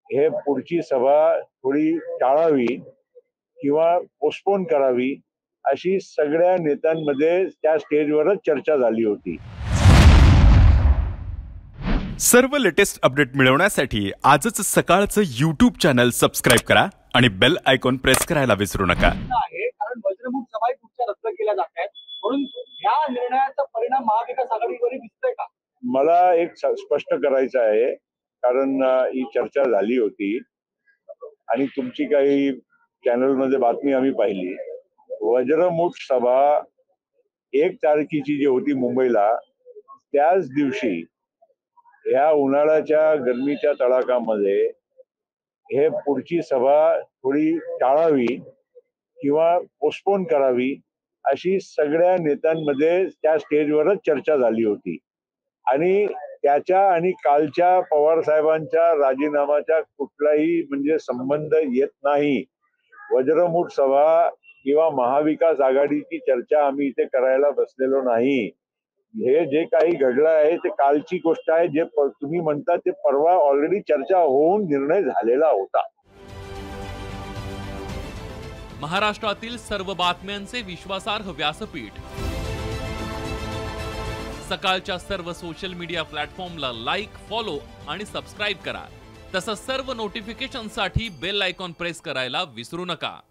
हे पुढची सभा थोडी टाळावी किंवा पोस्टपोन करावी अशी सगळ्या नेत्यांमध्ये त्या स्टेजवरच चर्चा झाली होती। सर्व लेटेस्ट अपडेट मिळवण्यासाठी आजच सकाळचं YouTube चॅनल सबस्क्राइब करा आणि बेल आयकॉन प्रेस करायला विसरू नका। कारण वज्रमुख सभा कुठच्या रद्द केल्या जात आहेत म्हणून या निर्णयाचा परिणाम महाविकास आघाडीवर दिसतोय का? मला एक स्पष्ट करायचं आहे, कारण ही चर्चा झाली होती आणि तुमची काही चॅनलमध्ये बातमी आम्ही पाहिली। वज्रमुख सभा 1 तारखेची जी होती मुंबईला, त्याच दिवशी या उन्हाळ्याच्या गरमीच्या तडाख्यामध्ये हे पुढची सभा थोडी टाळावी किंवा पोस्टपोन करावी अशी सगळ्या नेत्यांमध्ये त्या स्टेजवरच चर्चा झाली होती आणि त्याच्या आणि कालच्या पवार साहेबांच्या राजीनामाच्या कुठलाही म्हणजे संबंध येत नाही। वज्रमुख सभा किंवा महाविकास आघाडीची चर्चा आम्ही इथे करायला बसलेलो नाही। हे जे काही घडलं आहे ते कालची गोष्ट आहे। जे तुम्ही म्हणता ते परवा ऑलरेडी चर्चा होऊन निर्णय झालेला होता। महाराष्ट्रातील सर्व बातम्यांचे विश्वासार्ह व्यासपीठ सकाळच्या सर्व सोशल मीडिया प्लॅटफॉर्मला लाईक, फॉलो आणि सबस्क्राइब करा। तसंच सर्व नोटिफिकेशनसाठी बेल आयकॉन प्रेस करायला विसरू नका।